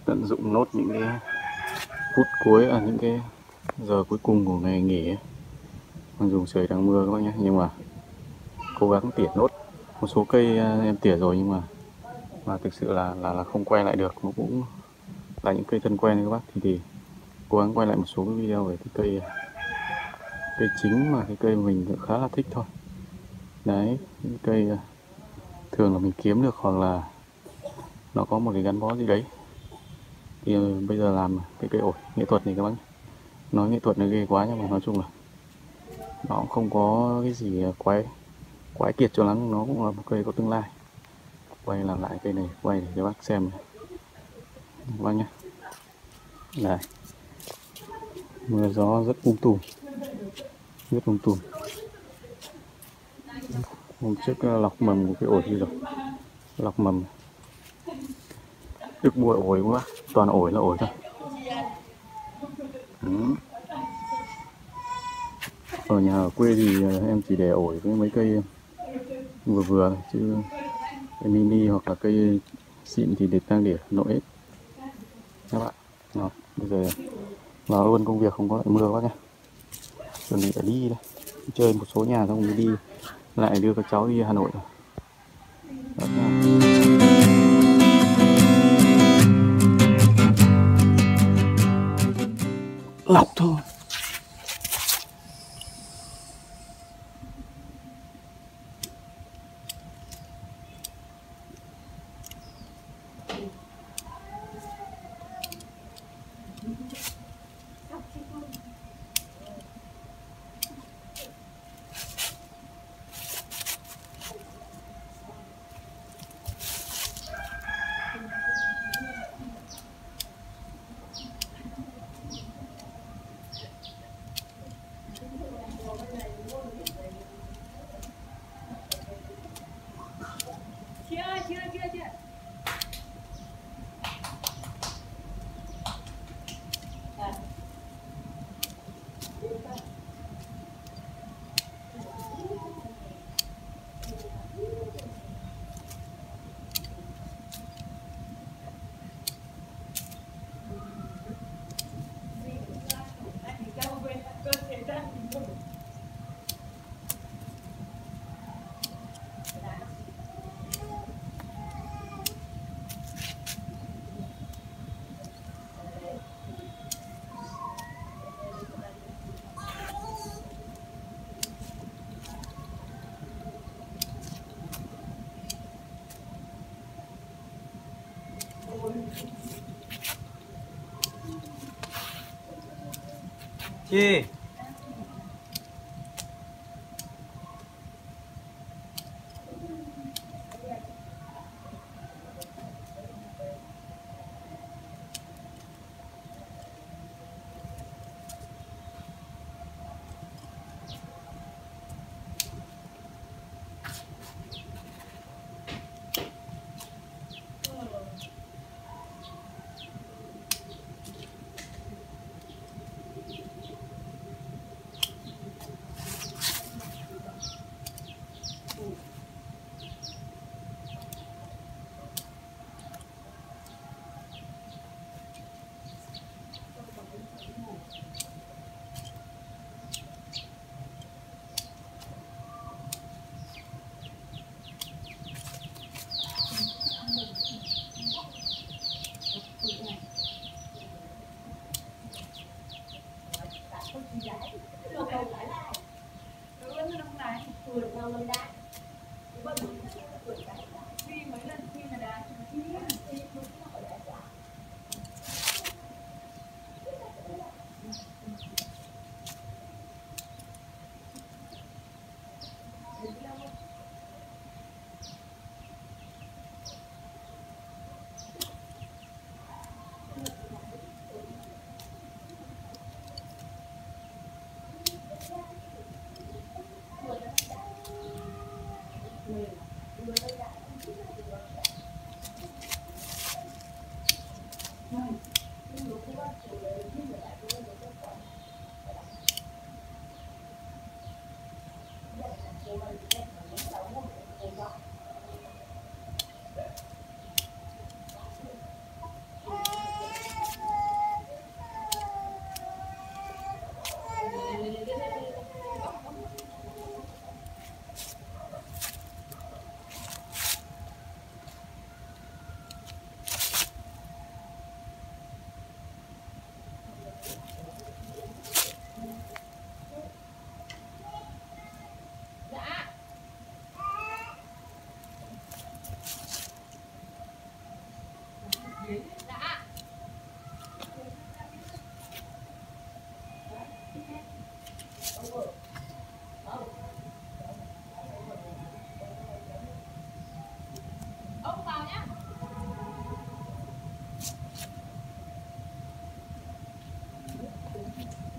tận dụng nốt những cái phút cuối, những cái giờ cuối cùng của ngày nghỉ ấy. Mặc dù trời đang mưa các bác nhé, nhưng mà cố gắng tỉa nốt. Một số cây em tỉa rồi nhưng mà thực sự là không quay lại được. Nó cũng là những cây thân quen các bác, thì cố gắng quay lại một số cái video về cái cây chính mà cái cây mình cũng khá là thích thôi. Đấy, những cây thường là mình kiếm được hoặc là nó có một cái gắn bó gì đấy. Thì bây giờ làm cái cây ổi nghệ thuật này các bác nhé. Nói nghệ thuật nó ghê quá, nhưng mà nói chung là nó cũng không có cái gì quái kiệt cho lắm. Nó cũng là một cây có tương lai. Quay làm lại cây này, quay để cho bác xem này. Các bác nhé. Đây, mưa gió rất tùm, rất tùm. Hôm trước lọc mầm của cái ổi đi rồi, lọc mầm được mua ổi quá, toàn ổi là ổi thôi. Ở nhà ở quê thì em chỉ để ổi với mấy cây vừa vừa thôi, chứ cây mini hoặc là cây xịn thì đang để Hà Nội hết các bạn. Rồi, bây giờ vào luôn công việc, không có lại mưa quá nhé. Chuẩn bị phải đi đây, chơi một số nhà xong mới đi lại đưa các cháu đi Hà Nội rồi. Đó nha. Lọc thôi. Chưa. Chi?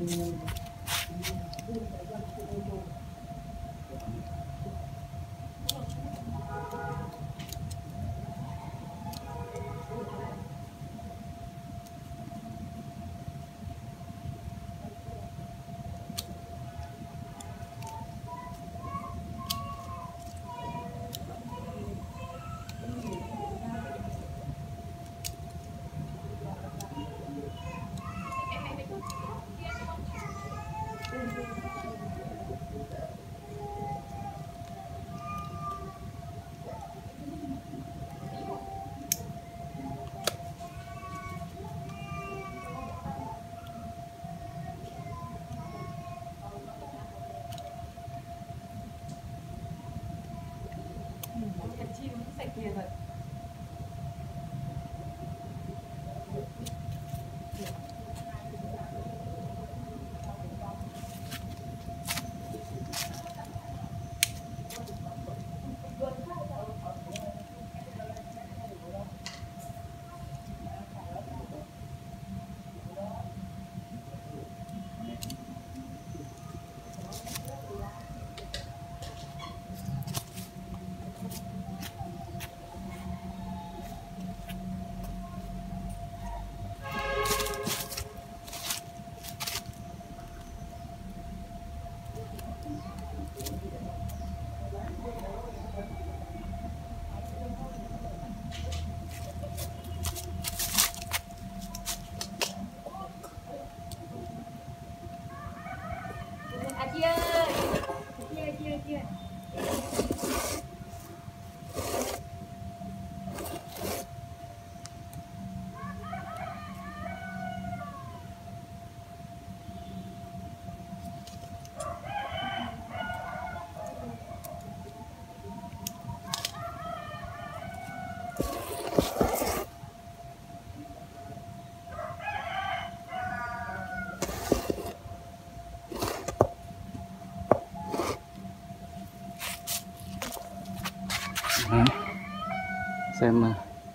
Đấy. Xem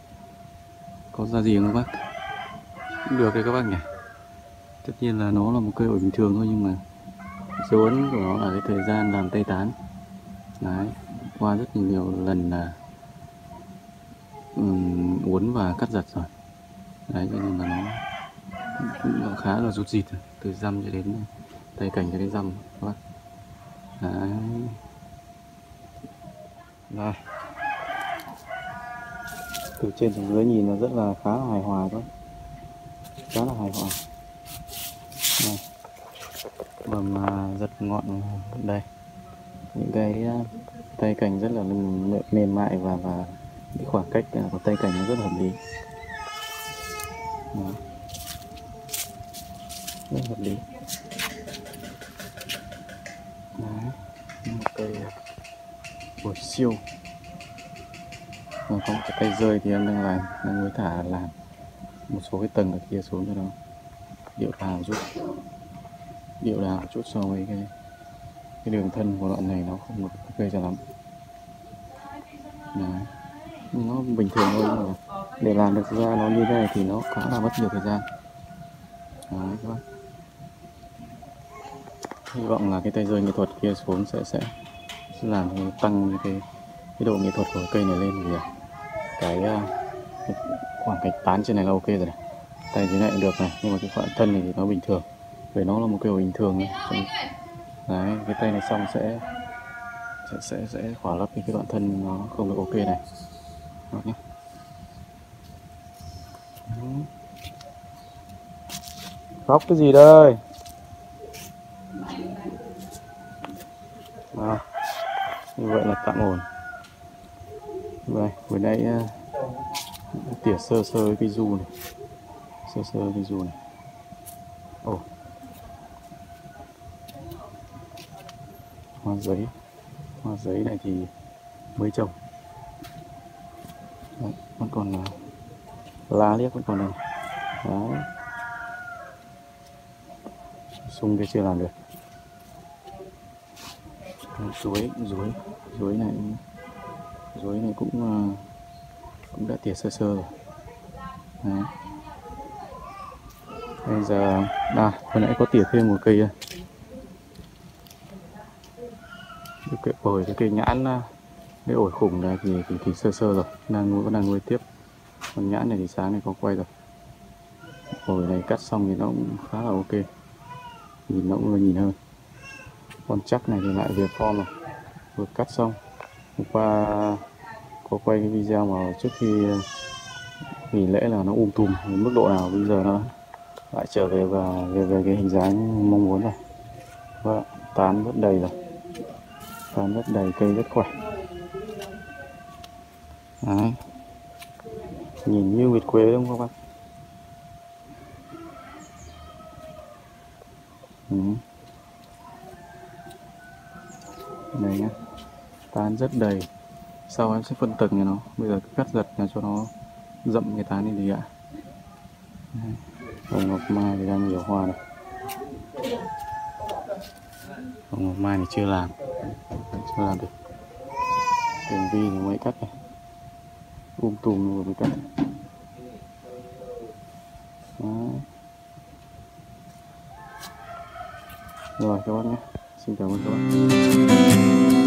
có ra gì không các bác. Được đấy các bác nhỉ. Tất nhiên là nó là một cây ổi bình thường thôi, nhưng mà dấu ấn của nó là cái thời gian làm tây tán. Đấy, qua rất nhiều lần là uốn và cắt giật rồi. Đấy, cho nên là nó khá là rút rịt từ răm cho đến tay cảnh cho đến răm các bác. Đấy. Rồi. Từ trên xuống dưới nhìn nó rất là khá là hài hòa thôi, khá là hài hòa. Này, mầm giật ngọn đây, những cái tay cành rất là mềm mại và cái khoảng cách của tay cành nó rất là hợp lý. Đó. Rất hợp lý. Đấy, một cây ổi siêu. Và có một cái tay rơi thì em đang mới thả làm một số cái tầng ở kia xuống cho nó điệu đào một chút so với cái đường thân của đoạn này nó không được ok cho lắm. Đấy. Nó bình thường thôi, nhưng mà để làm được ra nó như thế này thì nó khá là mất nhiều thời gian. Đấy các bác. Hy vọng là cái tay rơi nghệ thuật kia xuống sẽ làm tăng cái độ nghệ thuật của cây này lên, vì cái khoảng cách tán trên này là ok rồi này. Tay dưới này cũng được này, nhưng mà cái khoảng thân này thì nó bình thường, vì nó là một cây ổi bình thường thôi. Đấy, cái tay này xong sẽ khỏa lấp cái đoạn thân nó không được ok này. Đó nhé. Khóc cái gì đây? À, như vậy là tạm ổn. Đây, vừa nãy tỉa sơ cái du này, sơ cái du này. Ồ, hoa giấy này thì mới trồng. Đấy, vẫn còn lá liếc vẫn còn này. Đấy, sung kia chưa làm được. Chuối này cũng đã tỉa sơ rồi. Đấy. Bây giờ vừa nãy có tỉa thêm một cây cái ổi, cái cây nhãn, cái ổi khủng này thì sơ sơ rồi, vẫn đang nuôi tiếp. Còn nhãn này thì sáng này có quay rồi. Ổi này cắt xong thì nó cũng khá là ok, nhìn nó cũng nhìn hơn. Con chắc này thì lại về form rồi, vừa cắt xong. Hôm qua có quay cái video mà trước khi nghỉ lễ là nó tùm đến mức độ nào, bây giờ nó lại trở về và về cái hình dáng mong muốn rồi. Và tán rất đầy rồi, tán rất đầy, cây rất khỏe. Đấy, nhìn như nguyệt quế đúng không các bác? Đây nhá, tán rất đầy. Sau em sẽ phân tầng cho nó, bây giờ cắt giật là cho nó rậm cái tán lên đi ạ. Hồng ngọc mai thì đang nhiều hoa này. Hồng ngọc mai này chưa làm được. Tường vi thì mới cắt này, tùm rồi mới cắt. Đó. Rồi các bác nhé, xin cảm ơn các bác.